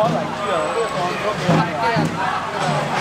嚟豬啊！呢個放咗幾耐啊？